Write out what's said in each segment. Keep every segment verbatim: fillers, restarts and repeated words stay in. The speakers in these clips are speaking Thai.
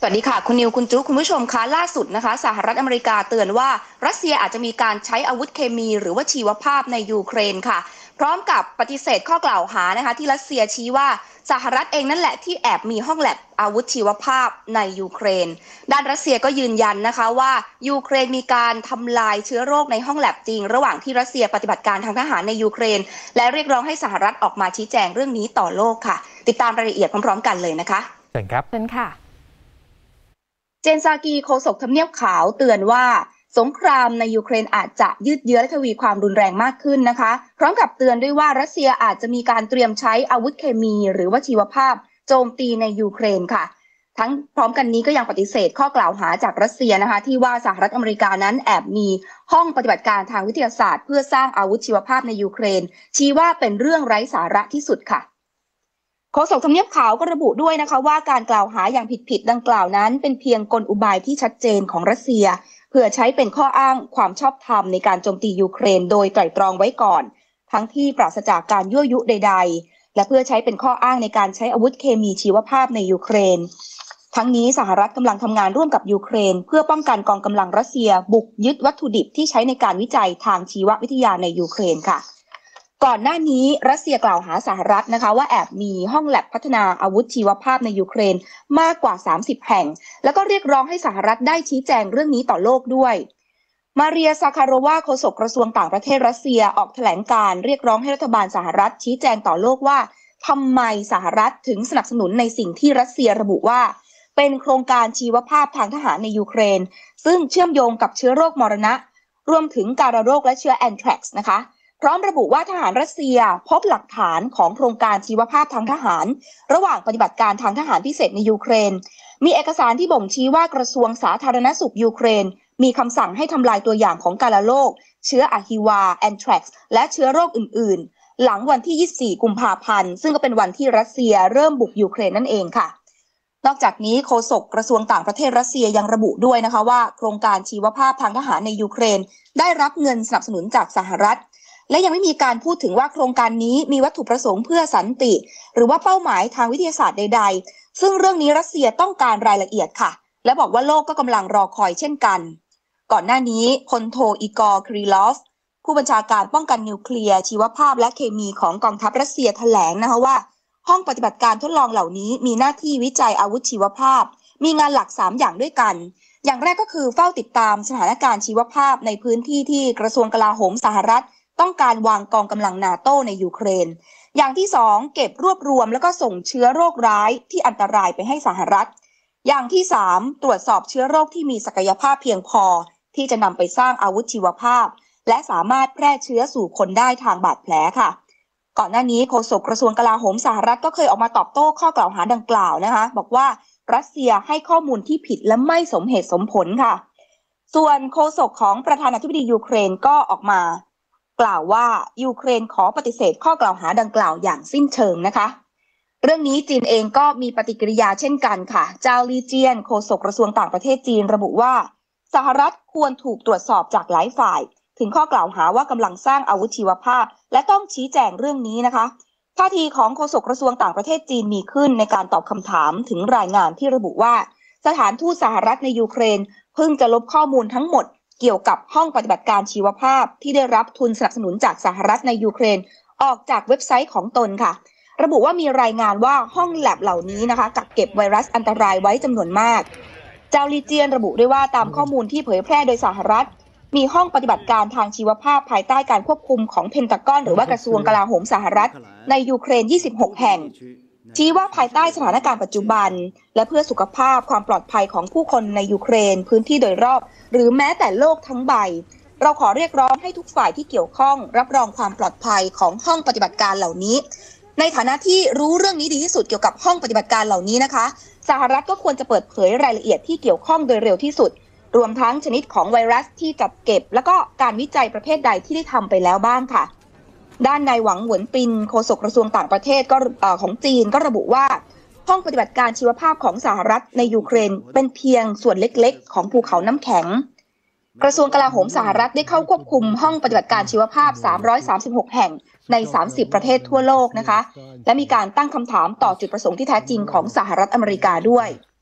สวัสดีค่ะคุณนิวคุณจุ๊กคุณผู้ชมคะล่าสุดนะคะสหรัฐอเมริกาเตือนว่ารัสเซียอาจจะมีการใช้อาวุธเคมีหรือว่าชีวภาพในยูเครนค่ะพร้อมกับปฏิเสธข้อกล่าวหานะคะที่รัสเซียชี้ว่าสหรัฐเองนั่นแหละที่แอบมีห้องแลบอาวุธชีวภาพในยูเครนด้านรัสเซียก็ยืนยันนะคะว่ายูเครนมีการทำลายเชื้อโรคในห้องแลบจริงระหว่างที่รัสเซียปฏิบัติการทางทหารในยูเครนและเรียกร้องให้สหรัฐออกมาชี้แจงเรื่องนี้ต่อโลกค่ะติดตามรายละเอียดพร้อมๆกันเลยนะคะเชิญครับเชิญค่ะเจนซากีโฆษกทำเนียบขาวเตือนว่าสงครามในยูเครนอาจจะยืดเยื้อและทวีความรุนแรงมากขึ้นนะคะพร้อมกับเตือนด้วยว่ารัสเซียอาจจะมีการเตรียมใช้อาวุธเคมีหรือว่าชีวภาพโจมตีในยูเครนค่ะทั้งพร้อมกันนี้ก็ยังปฏิเสธข้อกล่าวหาจากรัสเซียนะคะที่ว่าสหรัฐอเมริกานั้นแอบมีห้องปฏิบัติการทางวิทยาศาสตร์เพื่อสร้างอาวุธชีวภาพในยูเครนชี้ว่าเป็นเรื่องไร้สาระที่สุดค่ะโฆษกทำเนียบขาวก็ระบุด้วยนะคะว่าการกล่าวหาอย่างผิดๆดังกล่าวนั้นเป็นเพียงกลอุบายที่ชัดเจนของรัสเซียเพื่อใช้เป็นข้ออ้างความชอบธรรมในการโจมตียูเครนโดยไตร่ตรองไว้ก่อนทั้งที่ปราศจากการยั่วยุใดๆและเพื่อใช้เป็นข้ออ้างในการใช้อาวุธเคมีชีวภาพในยูเครนทั้งนี้สหรัฐกำลังทำงานร่วมกับยูเครนเพื่อป้องกันกองกำลังรัสเซียบุกยึดวัตถุดิบที่ใช้ในการวิจัยทางชีววิทยาในยูเครนค่ะก่อนหน้านี้รัสเซียกล่าวหาสหรัฐนะคะว่าแอบมีห้องแลบพัฒนาอาวุธชีวภาพในยูเครนมากกว่าสามสิบแห่งแล้วก็เรียกร้องให้สหรัฐได้ชี้แจงเรื่องนี้ต่อโลกด้วยมาเรียซาคาโรวาโฆษกกระทรวงต่างประเทศรัสเซียออกแถลงการเรียกร้องให้รัฐบาลสหรัฐชี้แจงต่อโลกว่าทำไมสหรัฐถึงสนับสนุนในสิ่งที่รัสเซียระบุว่าเป็นโครงการชีวภาพทางทหารในยูเครนซึ่งเชื่อมโยงกับเชื้อโรคมรณะรวมถึงการโรคและเชื้อแอนแทรกซ์นะคะพร้อมระบุว่าทหารรัสเซียพบหลักฐานของโครงการชีวภาพทางทหารระหว่างปฏิบัติการทางทหารพิเศษในยูเครนมีเอกสารที่บ่งชี้ว่ากระทรวงสาธารณสุขยูเครนมีคำสั่งให้ทำลายตัวอย่างของกาฬโรคเชื้ออะฮิวาแอนแทรกซ์และเชื้อโรคอื่นๆหลังวันที่ยี่สิบสี่กุมภาพันธ์ซึ่งก็เป็นวันที่รัสเซียเริ่มบุกยูเครนนั่นเองค่ะนอกจากนี้โฆษกกระทรวงต่างประเทศรัสเซียยังระบุด้วยนะคะว่าโครงการชีวภาพทางทหารในยูเครนได้รับเงินสนับสนุนจากสหรัฐและยังไม่มีการพูดถึงว่าโครงการนี้มีวัตถุประสงค์เพื่อสันติหรือว่าเป้าหมายทางวิทยาศาสตร์ใดๆซึ่งเรื่องนี้รัสเซียต้องการรายละเอียดค่ะและบอกว่าโลกก็กำลังรอคอยเช่นกันก่อนหน้านี้พลโทอีกอร์ คริลอฟผู้บัญชาการป้องกันนิวเคลียร์ชีวภาพและเคมีของกองทัพรัสเซียแถลงนะคะว่าห้องปฏิบัติการทดลองเหล่านี้มีหน้าที่วิจัยอาวุธชีวภาพมีงานหลักสามอย่างด้วยกันอย่างแรกก็คือเฝ้าติดตามสถานการณ์ชีวภาพในพื้นที่ที่กระทรวงกลาโหมสหรัฐต้องการวางกองกำลังนาโต้ในยูเครนอย่างที่สองเก็บรวบรวมแล้วก็ส่งเชื้อโรคร้ายที่อันตรายไปให้สหรัฐอย่างที่สามตรวจสอบเชื้อโรคที่มีศักยภาพเพียงพอที่จะนำไปสร้างอาวุธชีวภาพและสามารถแพร่เชื้อสู่คนได้ทางบาดแผลค่ะก่อนหน้านี้โฆษกกระทรวงกลาโหมสหรัฐก็เคยออกมาตอบโต้ข้อกล่าวหาดังกล่าวนะคะบอกว่ารัสเซียให้ข้อมูลที่ผิดและไม่สมเหตุสมผลค่ะส่วนโฆษกของประธานาธิบดียูเครนก็ออกมากล่าวว่ายูเครนขอปฏิเสธข้อกล่าวหาดังกล่าวอย่างสิ้นเชิงนะคะเรื่องนี้จีนเองก็มีปฏิกิริยาเช่นกันค่ะเจ้าลี่เจี้ยนโฆษกกระทรวงต่างประเทศจีนระบุว่าสหรัฐควรถูกตรวจสอบจากหลายฝ่ายถึงข้อกล่าวหาว่ากำลังสร้างอาวุธชีวภาพและต้องชี้แจงเรื่องนี้นะคะท่าทีของโฆษกกระทรวงต่างประเทศจีนมีขึ้นในการตอบคำถามถึงรายงานที่ระบุว่าสถานทูตสหรัฐในยูเครนเพิ่งจะลบข้อมูลทั้งหมดเกี่ยวกับห้องปฏิบัติการชีวภาพที่ได้รับทุนสนับสนุนจากสหรัฐในยูเครนออกจากเว็บไซต์ของตนค่ะระบุว่ามีรายงานว่าห้องแลบเหล่านี้นะคะกักเก็บไวรัสอันตรายไว้จำนวนมากเจ้าลีเจียนระบุด้วยว่าตามข้อมูลที่เผยแพร่โดยสหรัฐมีห้องปฏิบัติการทางชีวภาพภายใต้การควบคุมของเพนทากอนหรือว่ากระทรวงกลาโหมสหรัฐในยูเครนยี่สิบหกแห่งชี้ว่าภายใต้สถานการณ์ปัจจุบันและเพื่อสุขภาพความปลอดภัยของผู้คนในยูเครนพื้นที่โดยรอบหรือแม้แต่โลกทั้งใบเราขอเรียกร้องให้ทุกฝ่ายที่เกี่ยวข้องรับรองความปลอดภัยของห้องปฏิบัติการเหล่านี้ในฐานะที่รู้เรื่องนี้ดีที่สุดเกี่ยวกับห้องปฏิบัติการเหล่านี้นะคะสหรัฐก็ควรจะเปิดเผยรายละเอียดที่เกี่ยวข้องโดยเร็วที่สุดรวมทั้งชนิดของไวรัสที่จัดเก็บแล้วก็การวิจัยประเภทใดที่ได้ทำไปแล้วบ้างค่ะด้านนายหวังหวนปินโฆษกกระทรวงต่างประเทศก็ของจีนก็ระบุว่าห้องปฏิบัติการชีวภาพของสหรัฐในยูเครนเป็นเพียงส่วนเล็กๆของภูเขาน้ำแข็งกระทรวงกลาโหมสหรัฐได้เข้าควบคุมห้องปฏิบัติการชีวภาพสามร้อยสามสิบหกแห่งในสามสิบประเทศทั่วโลกนะคะและมีการตั้งคำถามต่อจุดประสงค์ที่แท้จริงของสหรัฐอเมริกาด้วย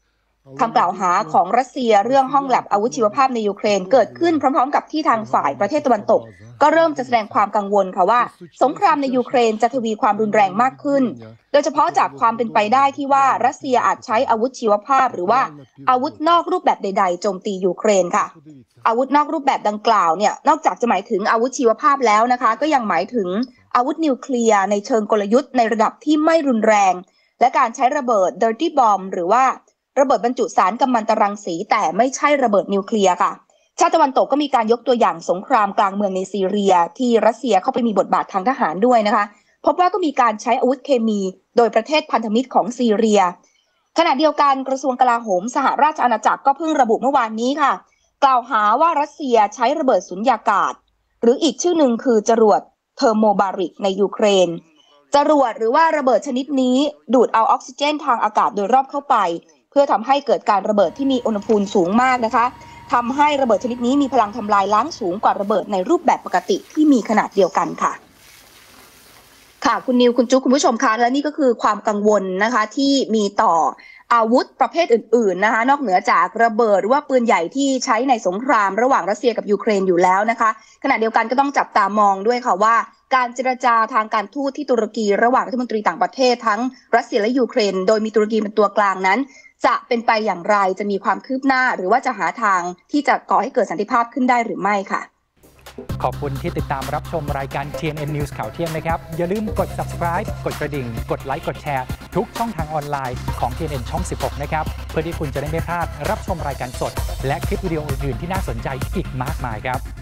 คำกล่าวหาของรัสเซียเรื่องห้องแลบอาวุธชีวภาพในยูเครนเกิดขึ้นพร้อมๆกับที่ทางฝ่ายประเทศตะวันตกก็เริ่มจะแสดงความกังวลค่ะว่าสงครามในยูเครนจะทวีความรุนแรงมากขึ้นโดยเฉพาะจากความเป็นไปได้ที่ว่ารัสเซียอาจใช้อาวุธชีวภาพหรือว่าอาวุธนอกรูปแบบใดๆโจมตียูเครนค่ะอาวุธนอกรูปแบบดังกล่าวเนี่ยนอกจากจะหมายถึงอาวุธชีวภาพแล้วนะคะก็ยังหมายถึงอาวุธนิวเคลียร์ในเชิงกลยุทธ์ในระดับที่ไม่รุนแรงและการใช้ระเบิด dirty bomb หรือว่าระเบิดบรรจุสารกัมมันตรังสีแต่ไม่ใช่ระเบิดนิวเคลียร์ค่ะชาติตะวันตกก็มีการยกตัวอย่างสงครามกลางเมืองในซีเรียที่รัสเซียเข้าไปมีบทบาททางทหารด้วยนะคะพบว่าก็มีการใช้อาวุธเคมีโดยประเทศพันธมิตรของซีเรียขณะเดียวกันกระทรวงกลาโหมสหราชอาณาจักรก็เพิ่งระบุเมื่อวานนี้ค่ะกล่าวหาว่ารัสเซียใช้ระเบิดสุญญากาศหรืออีกชื่อหนึ่งคือจรวดเทอร์โมบาริกในยูเครนจรวดหรือว่าระเบิดชนิดนี้ดูดเอาออกซิเจนทางอากาศโดยรอบเข้าไปเพื่อทำให้เกิดการระเบิดที่มีอุณหภูมิสูงมากนะคะทำให้ระเบิดชนิดนี้มีพลังทำลายล้างสูงกว่าระเบิดในรูปแบบปกติที่มีขนาดเดียวกันค่ะค่ะคุณนิวคุณจุ๊กคุณผู้ชมคะและนี่ก็คือความกังวลนะคะที่มีต่ออาวุธประเภทอื่นๆนะคะนอกเหนือจากระเบิดหรือว่าปืนใหญ่ที่ใช้ในสงครามระหว่างรัสเซียกับยูเครนอยู่แล้วนะคะขณะเดียวกันก็ต้องจับตามองด้วยค่ะว่าการเจรจาทางการทูตที่ตุรกีระหว่างรัฐมนตรีต่างประเทศทั้งรัสเซียและยูเครนโดยมีตุรกีเป็นตัวกลางนั้นจะเป็นไปอย่างไรจะมีความคืบหน้าหรือว่าจะหาทางที่จะก่อให้เกิดสันติภาพขึ้นได้หรือไม่ค่ะขอบคุณที่ติดตามรับชมรายการ ที เอ็น เอ็น News ข่าวเที่ยงนะครับอย่าลืมกด subscribe กดกระดิ่งกดไลค์กดแชร์ทุกช่องทางออนไลน์ของ ที เอ็น เอ็น ช่องสิบหกนะครับเพื่อที่คุณจะได้ไม่พลาดรับชมรายการสดและคลิปวิดีโออื่นๆที่น่าสนใจอีกมากมายครับ